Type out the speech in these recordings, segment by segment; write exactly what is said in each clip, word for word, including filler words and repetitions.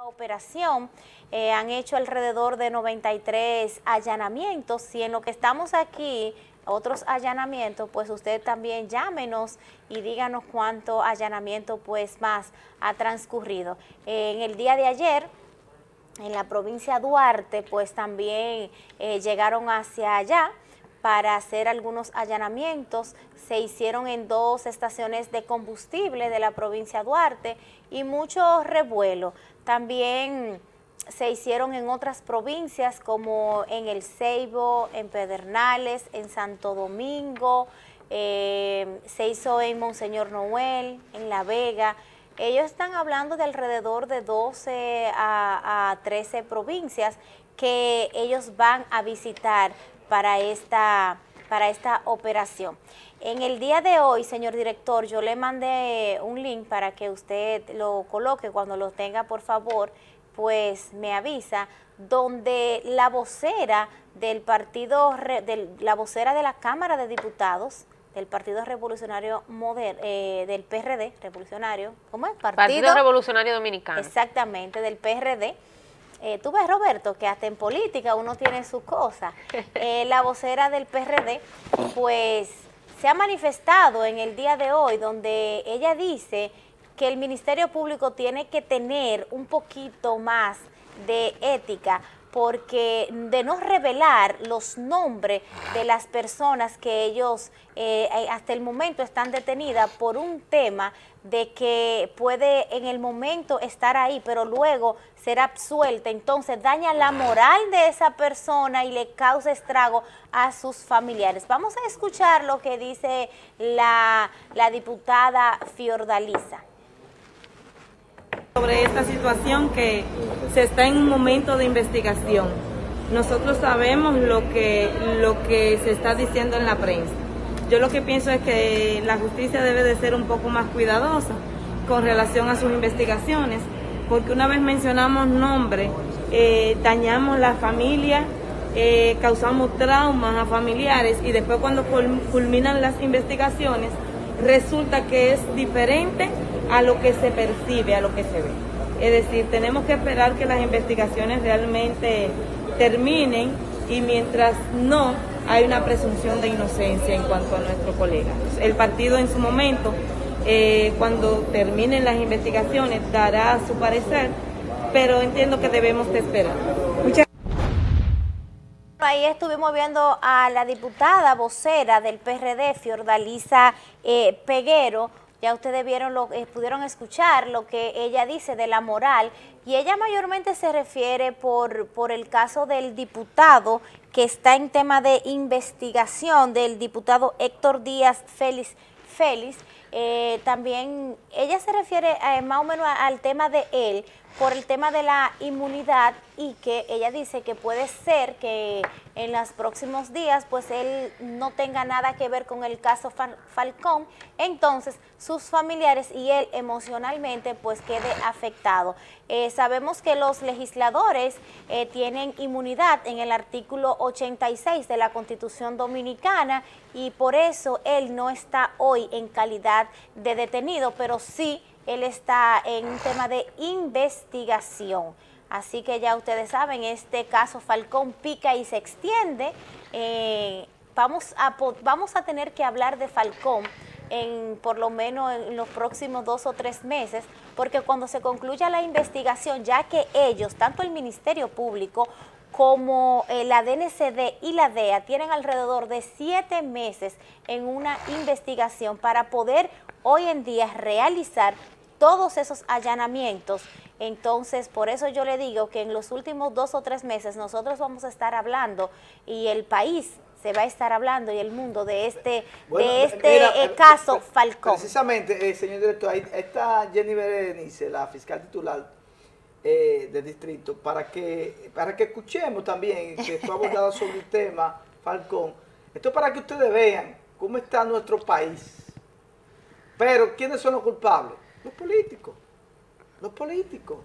Operación, eh, han hecho alrededor de noventa y tres allanamientos y en lo que estamos aquí, otros allanamientos, pues usted también llámenos y díganos cuánto allanamiento pues más ha transcurrido. Eh, en el día de ayer, en la provincia de Duarte, pues también eh, llegaron hacia allá para hacer algunos allanamientos. Se hicieron en dos estaciones de combustible de la provincia de Duarte y mucho revuelo. También se hicieron en otras provincias como en El Ceibo, en Pedernales, en Santo Domingo, eh, se hizo en Monseñor Noel, en La Vega. Ellos están hablando de alrededor de doce a trece provincias que ellos van a visitar para esta, para esta operación. En el día de hoy, señor director, yo le mandé un link para que usted lo coloque, cuando lo tenga, por favor, pues me avisa, donde la vocera del partido, de, la vocera de la Cámara de Diputados, del Partido Revolucionario Moderno, eh, del P R D, revolucionario, ¿cómo es? Partido, Partido Revolucionario Dominicano. Exactamente, del P R D. Eh, tú ves, Roberto, que hasta en política uno tiene sus cosas. Eh, la vocera del P R D, pues, se ha manifestado en el día de hoy, donde ella dice que el Ministerio Público tiene que tener un poquito más de ética, porque de no revelar los nombres de las personas que ellos eh, hasta el momento están detenidas por un tema de que puede en el momento estar ahí, pero luego ser absuelta, entonces daña la moral de esa persona y le causa estrago a sus familiares. Vamos a escuchar lo que dice la, la diputada Fiordalisa. Sobre esta situación que se está en un momento de investigación. Nosotros sabemos lo que, lo que se está diciendo en la prensa. Yo lo que pienso es que la justicia debe de ser un poco más cuidadosa con relación a sus investigaciones, porque una vez mencionamos nombres, eh, dañamos la familia, eh, causamos traumas a familiares y después cuando culminan las investigaciones resulta que es diferente a lo que se percibe, a lo que se ve. Es decir, tenemos que esperar que las investigaciones realmente terminen y mientras no, hay una presunción de inocencia en cuanto a nuestro colega. El partido en su momento, eh, cuando terminen las investigaciones, dará su parecer, pero entiendo que debemos de esperar. Muchas Ahí estuvimos viendo a la diputada vocera del P R D, Fiordalisa eh, Peguero. Ya ustedes vieron, lo, eh, pudieron escuchar lo que ella dice de la moral, y ella mayormente se refiere por, por el caso del diputado que está en tema de investigación, del diputado Héctor Díaz Félix. Félix. Eh, también ella se refiere eh, más o menos al tema de él, por el tema de la inmunidad, y que ella dice que puede ser que en los próximos días pues él no tenga nada que ver con el caso Falcón, entonces sus familiares y él emocionalmente pues quede afectado. Eh, sabemos que los legisladores eh, tienen inmunidad en el artículo ochenta y seis de la Constitución Dominicana y por eso él no está hoy en calidad de detenido, pero sí él está en un tema de investigación. Así que ya ustedes saben, este caso Falcón pica y se extiende. Eh, vamos, a, vamos a tener que hablar de Falcón en por lo menos en los próximos dos o tres meses, porque cuando se concluya la investigación, ya que ellos, tanto el Ministerio Público como eh, la D N C D y la D E A, tienen alrededor de siete meses en una investigación para poder hoy en día realizar todos esos allanamientos. Entonces, por eso yo le digo que en los últimos dos o tres meses nosotros vamos a estar hablando y el país se va a estar hablando y el mundo de este, bueno, de este mira, eh, caso Falcón. Precisamente, eh, señor director, ahí está Jenny Berenice, la fiscal titular eh, del distrito, para que, para que escuchemos también que fue abordado sobre el tema Falcón. Esto es para que ustedes vean cómo está nuestro país. Pero, ¿quiénes son los culpables? Los políticos, los políticos.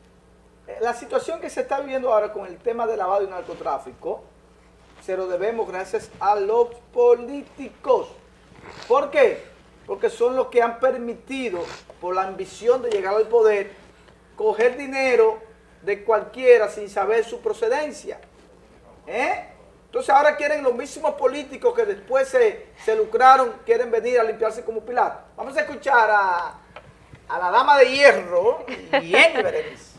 La situación que se está viviendo ahora con el tema de lavado y narcotráfico, se lo debemos gracias a los políticos. ¿Por qué? Porque son los que han permitido, por la ambición de llegar al poder, coger dinero de cualquiera sin saber su procedencia. ¿Eh? Entonces ahora quieren los mismos políticos que después se, se lucraron, quieren venir a limpiarse como Pilato. Vamos a escuchar a, a la dama de hierro, Jenny Berenice.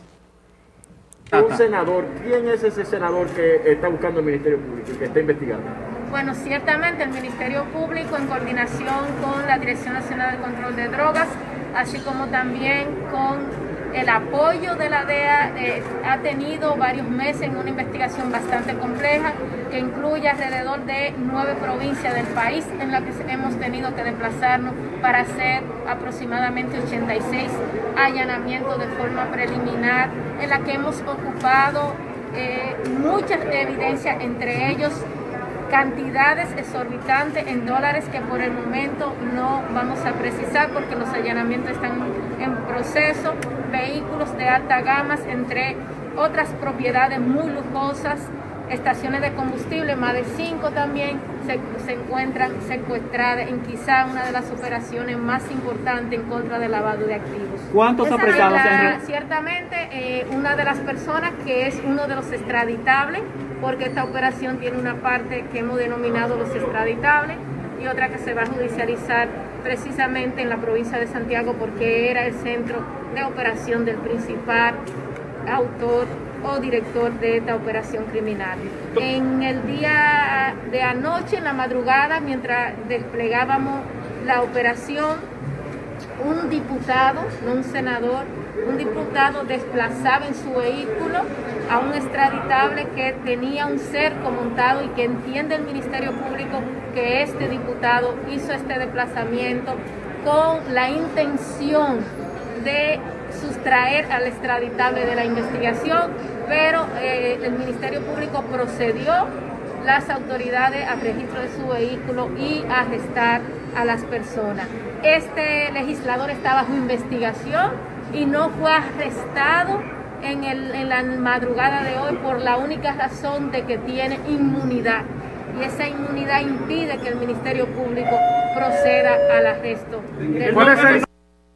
Un senador, ¿quién es ese senador que está buscando el Ministerio Público y que está investigando? Bueno, ciertamente el Ministerio Público, en coordinación con la Dirección Nacional de Control de Drogas, así como también con el apoyo de la D E A, eh, ha tenido varios meses en una investigación bastante compleja que incluye alrededor de nueve provincias del país en las que hemos tenido que desplazarnos para hacer aproximadamente ochenta y seis allanamientos de forma preliminar, en la que hemos ocupado eh, muchas evidencias, entre ellos cantidades exorbitantes en dólares que por el momento no vamos a precisar porque los allanamientos están en proceso, vehículos de alta gama, entre otras propiedades muy lujosas, estaciones de combustible, más de cinco también se, se encuentran secuestradas en quizá una de las operaciones más importantes en contra del lavado de activos. ¿Cuántos apresados? La, ciertamente eh, una de las personas que es uno de los extraditables, porque esta operación tiene una parte que hemos denominado los extraditables y otra que se va a judicializar precisamente en la provincia de Santiago porque era el centro de operación del principal autor o director de esta operación criminal. En el día de anoche, en la madrugada, mientras desplegábamos la operación, un diputado, no un senador, un diputado desplazaba en su vehículo a un extraditable que tenía un cerco montado y que entiende el Ministerio Público que este diputado hizo este desplazamiento con la intención de sustraer al extraditable de la investigación, pero eh, el Ministerio Público procedió, las autoridades, al registro de su vehículo y a arrestar a las personas. Este legislador está bajo investigación y no fue arrestado en, el, en la madrugada de hoy por la única razón de que tiene inmunidad. Y esa inmunidad impide que el Ministerio Público proceda al arresto del ¿Cuál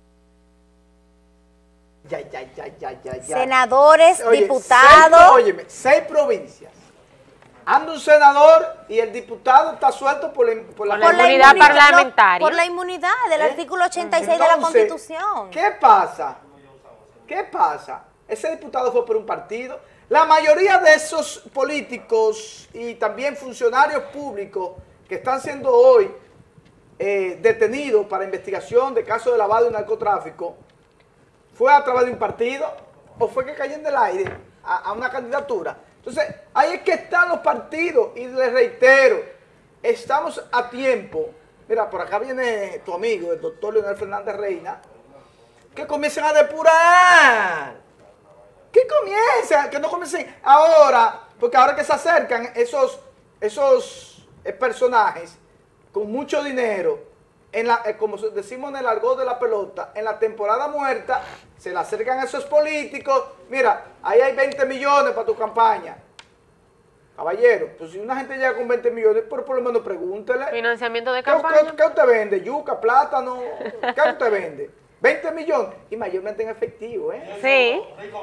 Ya, ya, ya, ya, ya, ya. Senadores, Oye, diputados. Seis, óyeme, seis provincias. Anda un senador y el diputado está suelto por la, por la, Por la inmunidad parlamentaria. No, por la inmunidad del ¿Eh? artículo ochenta y seis de la Entonces, Constitución. ¿qué pasa? ¿Qué pasa? Ese diputado fue por un partido. La mayoría de esos políticos y también funcionarios públicos que están siendo hoy eh, detenidos para investigación de casos de lavado y narcotráfico, ¿fue a través de un partido o fue que cayeron del aire a, a una candidatura? Entonces, ahí es que están los partidos y les reitero, estamos a tiempo. Mira, por acá viene tu amigo, el doctor Leonel Fernández Reina, que comiencen a depurar. Que comiencen, que no comiencen ahora, porque ahora que se acercan esos, esos eh, personajes con mucho dinero, en la, eh, como decimos en el argot de la pelota, en la temporada muerta, se le acercan a esos políticos, mira, ahí hay veinte millones para tu campaña. Caballero, pues si una gente llega con veinte millones, pero por lo menos pregúntele. Financiamiento de ¿Qué, campaña. qué, qué usted vende? Yuca, plátano, ¿qué usted vende? veinte millones, y mayormente en efectivo, ¿eh? Sí.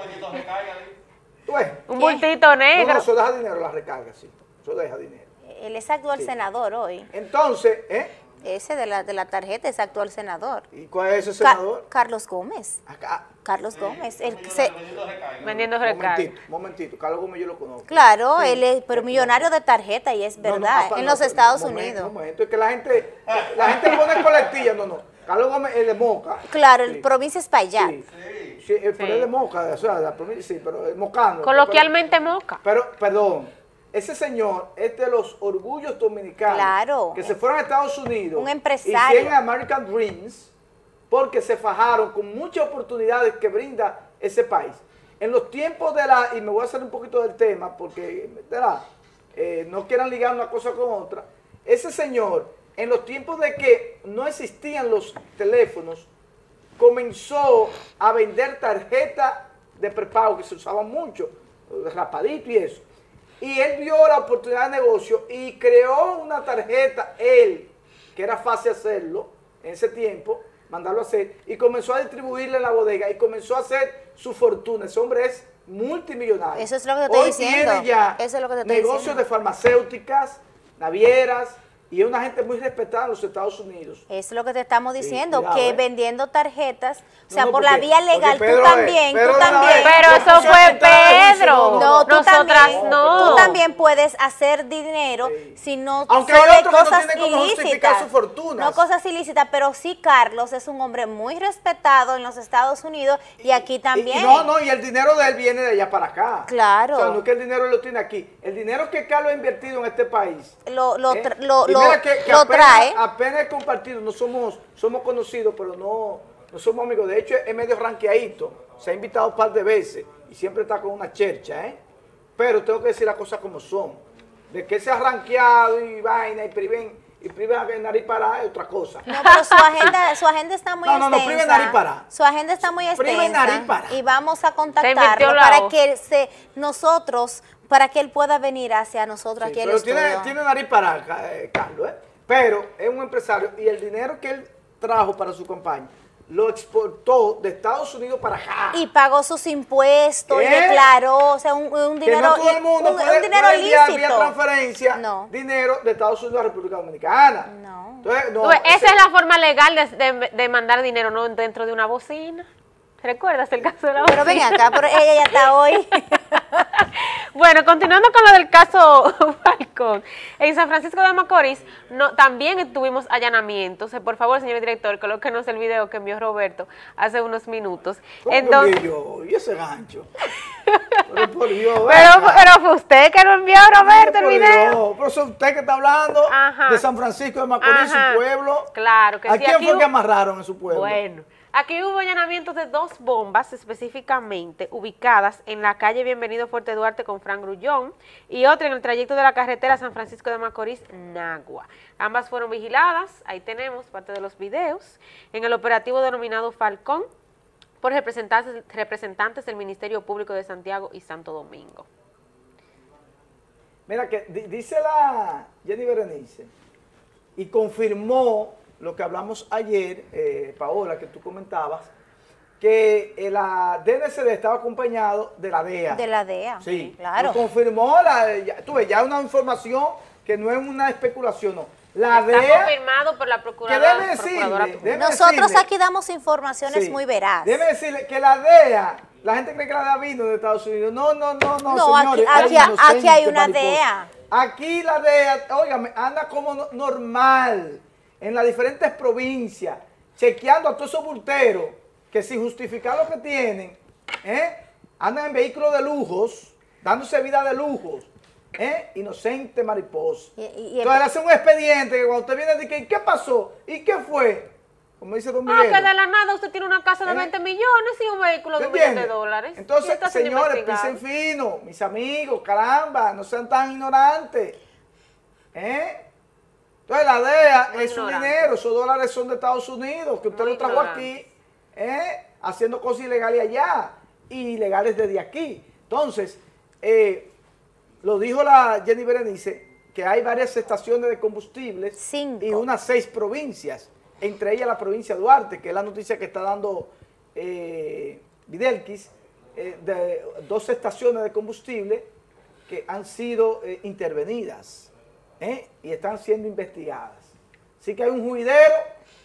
¿Tú ves? Un bultito No, negro. no, eso deja dinero, la recarga, sí. Eso deja dinero. Él es actual Sí. senador hoy. Entonces, ¿eh? Ese de la, de la tarjeta es actual senador. ¿Y cuál es ese Ca- senador? Carlos Gómez. Acá. Carlos Gómez. El que se- Vendiendo recarga. Momentito, momentito. Carlos Gómez yo lo conozco. claro, Sí. él es pero millonario de tarjeta y es No, no, verdad, apa- en no, los pero, Estados momento, Unidos. momento, es que la gente, la gente pone colectilla, no, no. Carlos Gómez es de Moca. Claro, Sí. el provincia es Payat. Sí, sí, eh, pero Sí. es de Moca, o sea, de la provincia, sí, pero es mocano. Coloquialmente moca. Pero, perdón, ese señor es de los orgullos dominicanos. Claro. Que se fueron a Estados Unidos. Un empresario. Hicieron American Dreams porque se fajaron con muchas oportunidades que brinda ese país. En los tiempos de la, y me voy a hacer un poquito del tema porque, ¿verdad? Eh, no quieran ligar una cosa con otra. Ese señor, en los tiempos de que no existían los teléfonos, comenzó a vender tarjetas de prepago que se usaban mucho, rapadito y eso. Y él vio la oportunidad de negocio y creó una tarjeta, él, que era fácil hacerlo en ese tiempo, mandarlo a hacer, y comenzó a distribuirla en la bodega y comenzó a hacer su fortuna. Ese hombre es multimillonarios. Eso es lo que te estoy Hoy diciendo. tiene ya Eso es lo que te estoy negocios diciendo. de farmacéuticas, navieras, y es una gente muy respetada en los Estados Unidos. Es lo que te estamos diciendo, cuidado, que eh. vendiendo tarjetas, o sea, No, no, por porque- la vía legal, porque Pedro tú es- también, Pedro tú de la también. vez- Pero Yo eso puse fue a pintar y dice, Pedro. no, No, tú Nosotras también, no. tú también puedes hacer dinero Sí. si no Aunque son hay de otros que no cosas tienen cómo justificar ilícitas. sus fortunas. No cosas ilícitas, pero sí Carlos es un hombre muy respetado en los Estados Unidos y aquí Y- también. Y, no, no, y el dinero de él viene de allá para acá. Claro. O sea, no es que el dinero lo tiene aquí. El dinero que Carlos ha invertido en este país. Lo, lo, ¿eh? tra- lo, Y lo, mira que- que lo apenas- trae. Apenas he compartido, no somos, somos conocidos, pero no, no somos amigos. De hecho, es medio ranqueadito. Se ha invitado un par de veces y siempre está con una chercha, ¿eh? Pero tengo que decir las cosas como son. De que se ha ranqueado y vaina y priven, y priven a nariz para es otra cosa. No, pero su agenda, su agenda está muy No, no, no, extensa. prive nariz para. Su agenda está muy Prive extensa. nariz para. Y vamos a Se contactarlo invirtió la para O. que se, nosotros, para que él pueda venir hacia nosotros Sí, aquí al pero estudio. tiene, tiene nariz para eh, Carlos, ¿eh? Pero es un empresario y el dinero que él trajo para su campaña lo exportó de Estados Unidos para acá. Y pagó sus impuestos y ¿Qué? declaró, o sea, un, un que dinero, no todo el mundo un, puede, un dinero puede enviar lícito. vía transferencia No. dinero de Estados Unidos a República Dominicana. No. Entonces, no, Tú ves, ese- esa es la forma legal de, de- de mandar dinero, no dentro de una bocina. ¿Recuerdas el caso de la Pero bocina? ven acá, pero ella ya está hoy. Bueno, continuando con lo del caso Falcón, en San Francisco de Macorís no, también tuvimos allanamientos. Eh, Por favor, señor director, colóquenos el video que envió Roberto hace unos minutos. ¿Cómo que Entonces, envié yo? ¿Y ese gancho? Pero por Dios, pero, venga. pero fue usted que lo envió, Roberto, el Por video. Dios, pero es usted que está hablando Ajá. de San Francisco de Macorís, Ajá. su pueblo. Claro que ¿A sí, quién aquí fue hubo- que amarraron en su pueblo? Bueno, aquí hubo allanamientos de dos bombas específicamente ubicadas en la calle Bienvenido Fuerte Duarte con Fran Grullón y otra en el trayecto de la carretera San Francisco de Macorís, Nagua. Ambas fueron vigiladas, ahí tenemos parte de los videos, en el operativo denominado Falcón por representantes, representantes del Ministerio Público de Santiago y Santo Domingo. Mira que di- dice la Jenny Berenice y confirmó lo que hablamos ayer, eh, Paola, que tú comentabas, que eh, la D N C D estaba acompañado de la D E A. De la D E A, Sí, claro. lo confirmó, la, ya, tú ves, ya una información que no es una especulación, no. La Está D E A, confirmado por la que Procuradora. debe Procuradora decirle, debe Nosotros decirle- aquí damos informaciones Sí. muy veraz. Debe decirle que la D E A, la gente cree que la D E A vino de Estados Unidos. No, no, no, no, No, aquí- señores. aquí- ay, inocente, aquí hay una mariposa. D E A. Aquí la D E A, óigame, anda como no- normal en las diferentes provincias, chequeando a todos esos bulteros que sin justificar lo que tienen, ¿eh? andan en vehículos de lujos, dándose vida de lujos. ¿Eh? Inocente mariposa. Y- y- y- Entonces, él hace un expediente que cuando usted viene de que, ¿qué pasó? ¿Y qué fue? Como dice Don Ah, Miguel. que de la nada usted tiene una casa de ¿Eh? veinte millones y un vehículo de ¿Te un millón de entiendes? dólares. Y Entonces, está siendo señores, investigado. pisen fino, mis amigos, caramba, no sean tan ignorantes. ¿Eh? Entonces, la D E A Muy es su ignorante. dinero, esos dólares son de Estados Unidos, que usted Muy lo trajo ignorante. aquí, ¿eh? haciendo cosas ilegales allá y ilegales desde aquí. Entonces, eh, lo dijo la Jenny Berenice, que hay varias estaciones de combustibles Cinco. y unas seis provincias, entre ellas la provincia de Duarte, que es la noticia que está dando eh, Videlquis, eh, de dos estaciones de combustible que han sido eh, intervenidas ¿eh? y están siendo investigadas. Así que hay un juidero,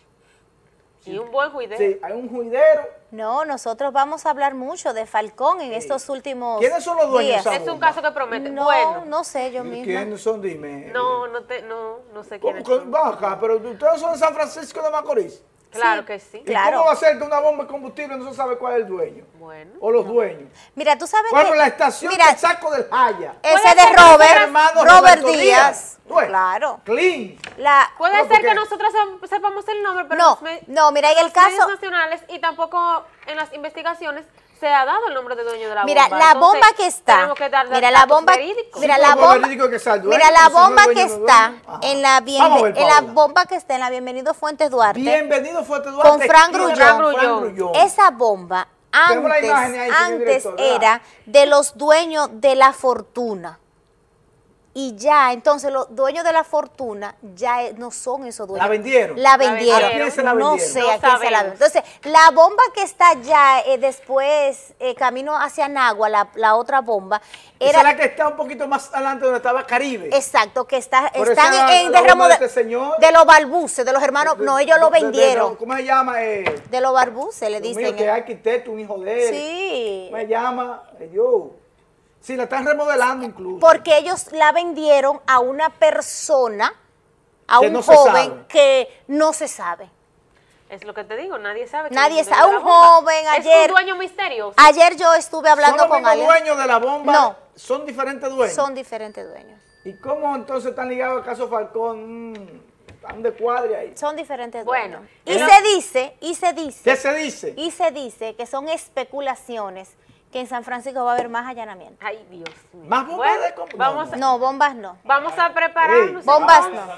Y un buen juidero. sí, hay un juidero. No, nosotros vamos a hablar mucho de Falcón en estos últimos ¿Quiénes son los dueños días. de esa Es un bomba? caso que promete. No, bueno, no sé yo misma. ¿Quiénes son? Dime. no, no, te, no, no sé ¿Cómo quiénes que son. baja? Pero ustedes son de San Francisco de Macorís. Claro Sí. que sí. ¿Y Claro. cómo va a ser que una bomba de combustible no se sabe cuál es el dueño? Bueno. O los dueños. Mira, tú sabes Bueno, que la estación mira, del Saco del Jaya. ese Puede de ser que Robert, hermano Robert Roberto Díaz. Tú ves, Claro. Clean. La Puede No, ser porque- que nosotros sep- sepamos el nombre, pero No, los me- no, mira, en el los medios caso- nacionales y tampoco en las investigaciones se ha dado el nombre de dueño de la Mira, bomba. la Entonces, bomba que está, tenemos que dar mira la datos bomba, verídicos. mira Sí, la pero bomba, verídico que sea el dueño, mira la porque si no es bomba dueño, que no es está dueño. Ajá. en la bien, Vamos a ver, en la Paola. bomba que está en la Bienvenido Fuentes Duarte, Bienvenido Fuerte Duarte. con Fran esquina Grullón. Fran Grullón. esa bomba Tenemos la antes, imagen ahí, señor antes director, ¿verdad? era de los dueños de la fortuna. y ya, entonces los dueños de la fortuna ya eh, no son esos dueños. ¿La vendieron? La vendieron. ¿A quién se la No vendieron? sé No a quién se la sabemos. vendieron. Entonces, la bomba que está ya eh, después, eh, camino hacia Nagua, la, la otra bomba, Esa era... es la que está un poquito más adelante donde estaba Caribe. Exacto, que está, Pero están esa en, en la derramo bomba de, de este señor. de los barbuces, de los hermanos, De- no, ellos lo de- de- de- vendieron. ¿Cómo se llama? Eh, De los barbuces, le Dios dicen. mío, que es arquitecto, un hijo de él. Sí. ¿Cómo se llama? Eh, Yo. Sí, la están remodelando incluso. Porque ellos la vendieron a una persona, a Que un no se joven sabe. que no se sabe. Es lo que te digo, nadie sabe. quién Nadie es el sabe. dueño de Un la bomba. joven Es ayer- un dueño misterioso. Ayer yo estuve hablando ¿Son los con mismos alguien. dueños de la bomba? No. ¿Son diferentes dueños? Son diferentes dueños. ¿Y cómo entonces están ligados al caso Falcón? Mm, están de cuadre ahí. Son diferentes Bueno, dueños. Y pero- se dice, y se dice, ¿Qué se dice? y se dice que son especulaciones que en San Francisco va a haber más allanamientos. Ay, Dios mío. ¿Más bombas Bueno, de compra? vamos, a, No, bombas no. vamos a prepararnos. Bombas no.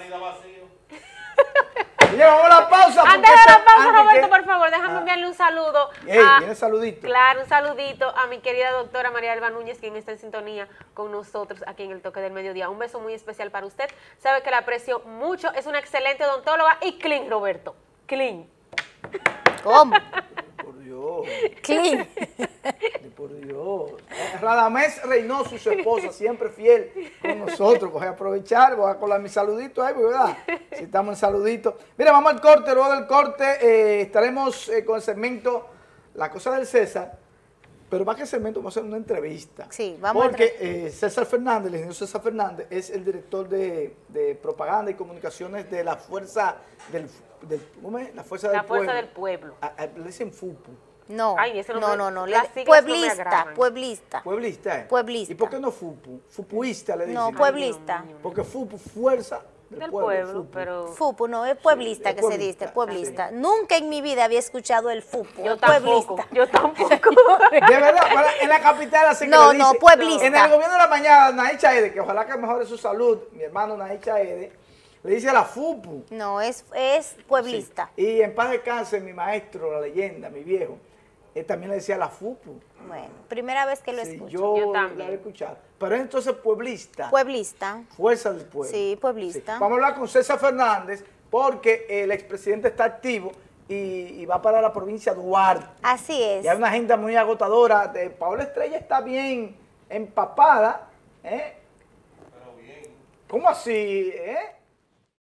Oye, vamos a la pausa. Antes porque de esa- la pausa, antes Roberto, que- por favor, déjame Ah. enviarle un saludo. Ey, a- viene saludito. Claro, un saludito a mi querida doctora María Alba Núñez, quien está en sintonía con nosotros aquí en el Toque del Mediodía. Un beso muy especial para usted. Sabe que la aprecio mucho. Es una excelente odontóloga y clean, Roberto. Clean. ¿Cómo? Por Dios, Clean. por Dios. Radamés Reynoso, su esposa, siempre fiel con nosotros. Voy a aprovechar, voy a colar mi saludito ahí, ¿verdad? Si estamos en saludito. Mira, vamos al corte. Luego del corte eh, estaremos eh, con el segmento La Cosa del César. Pero más que segmento, vamos a hacer una entrevista. Sí, vamos a Porque eh, César Fernández, el ingeniero César Fernández, es el director de, de propaganda y comunicaciones de la Fuerza del, del ¿cómo es? La Fuerza del La Fuerza Pueblo. del Pueblo. Ah, ah, le dicen FUPU. No, Ay, ese no, nombre- no, no. las le- siglas no me Pueblista, agradan. pueblista. Pueblista, ¿eh? Pueblista. ¿Y por qué no FUPU? Fupuista le dicen. No, pueblista. Porque FUPU, Fuerza del, Del Pueblo. pueblo, FUPU. pero Fupu, no, es pueblista Sí, que pueblista, se dice, pueblista. sí. Nunca en mi vida había escuchado el Fupu, yo es tampoco. pueblista. Yo tampoco. De verdad, para- en la capital así que No, le no, dicen. pueblista. En el gobierno de la mañana, Naí Chaede, que ojalá que mejore su salud, mi hermano Naí Chaede, le dice a la FUPU. No, es, es pueblista. Sí. Y en paz descanse, mi maestro, la leyenda, mi viejo, él también le decía la FUPU. Bueno, primera vez que lo Sí, escucho. yo, Yo la también. he escuchado. Pero entonces pueblista. Pueblista. Fuerza del Pueblo. Sí, pueblista. Vamos a hablar con César Fernández porque el expresidente está activo y, y va para la provincia de Duarte. Así es. Y hay una agenda muy agotadora. De Paola Estrella está bien empapada. ¿eh? Pero bien. ¿Cómo así? ¿eh?